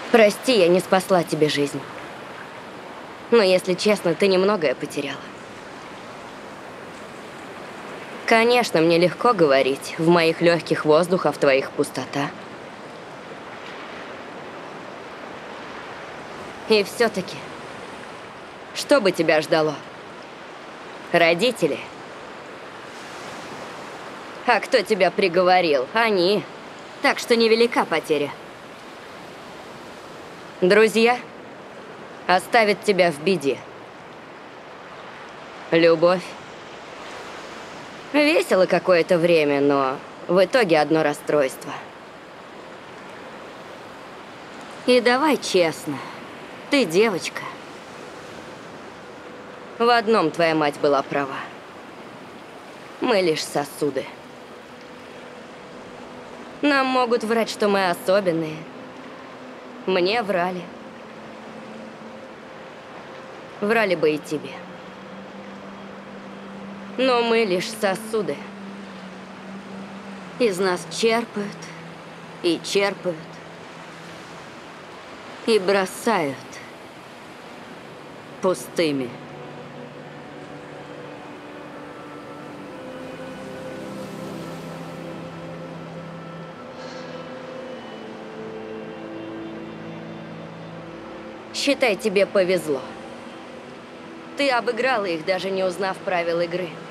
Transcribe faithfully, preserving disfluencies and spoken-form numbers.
Прости, я не спасла тебе жизнь. Но, если честно, ты немногое потеряла. Конечно, мне легко говорить. В моих легких воздух, а в твоих пустота. И все-таки, что бы тебя ждало? Родители? А кто тебя приговорил? Они. Так что невелика потеря. Друзья оставят тебя в беде. Любовь. Весело какое-то время, но в итоге одно расстройство. И давай честно, ты девочка. В одном твоя мать была права. Мы лишь сосуды. Нам могут врать, что мы особенные. Мне врали. Врали бы и тебе. Но мы лишь сосуды. Из нас черпают и черпают. И бросают пустыми. Считай, тебе повезло. Ты обыграла их, даже не узнав правил игры.